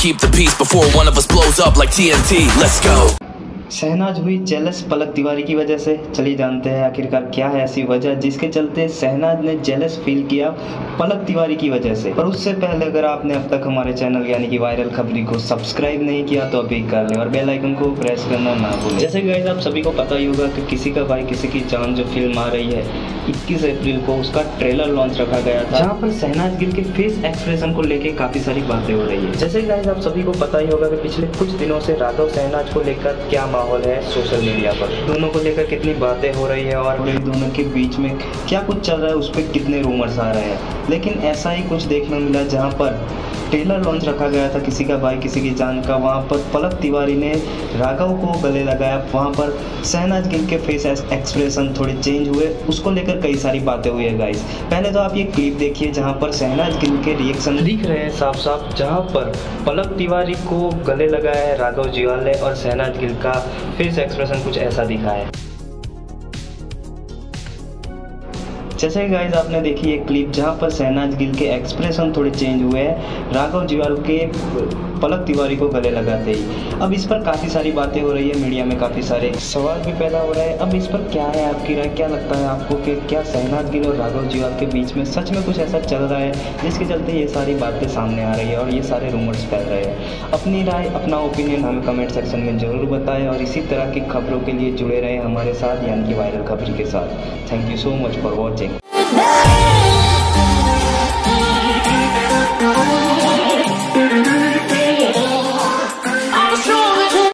keep the peace before one of us blows up like TNT. Let's go. Shehnaaz हुई jealous पलक तिवारी की वजह से। चलिए जानते हैं आखिरकार क्या है ऐसी वजह जिसके चलते शहनाज ने जेलस फील किया पलक तिवारी की वजह से। पर उससे पहले अगर आपने अब तक हमारे चैनल यानी कि वायरल खबरी को सब्सक्राइब नहीं किया तो अभी कर लें और बेल आइकन को प्रेस करना ना भूलें। जैसे गाइस आप सभी को पता ही होगा कि किसी का भाई किसी की जान जो फिल्म आ रही है 21 अप्रैल को उसका ट्रेलर लॉन्च रखा गया था, जहाँ पर शहनाज गिल के फेस एक्सप्रेशन को लेके काफी सारी बातें हो रही है। जैसे गाइस आप सभी को पता ही होगा कि पिछले कुछ दिनों से राघव शहनाज को लेकर क्या माहौल है सोशल मीडिया पर, दोनों को लेकर कितनी बातें हो रही है और दोनों के बीच में क्या कुछ चल रहा है, उस पर कितने रूमर्स आ रहे हैं। लेकिन ऐसा ही कुछ देखने मिला जहां पर ट्रेलर लॉन्च रखा गया था किसी का भाई किसी की जान का, वहां पर पलक तिवारी ने राघव को गले लगाया, वहां पर शहनाज गिल के फेस एक्सप्रेशन थोड़े चेंज हुए, उसको लेकर कई सारी बातें हुई है गाइस। पहले तो आप ये क्लिप देखिए जहां पर शहनाज गिल के रिएक्शन दिख रहे हैं साफ साफ, जहां पर पलक तिवारी को गले लगाया है राघव जुयाल ने और शहनाज गिल का फेस एक्सप्रेशन कुछ ऐसा दिखा है। जैसे गाइस आपने देखी ये क्लिप जहां पर शहनाज गिल के एक्सप्रेशन थोड़े चेंज हुए हैं राघव जुयाल के पलक तिवारी को गले लगाते ही। अब इस पर काफ़ी सारी बातें हो रही है, मीडिया में काफ़ी सारे सवाल भी पैदा हो रहे हैं। अब इस पर क्या है आपकी राय, क्या लगता है आपको कि क्या शहनाज गिल और राघव जुयाल के बीच में सच में कुछ ऐसा चल रहा है जिसके चलते ये सारी बातें सामने आ रही है और ये सारे रूमर्स फैल रहे हैं। अपनी राय अपना ओपिनियन हमें कमेंट सेक्शन में ज़रूर बताएं और इसी तरह की खबरों के लिए जुड़े रहें हमारे साथ यानी कि वायरल खबरी के साथ। Thank you so much for watching.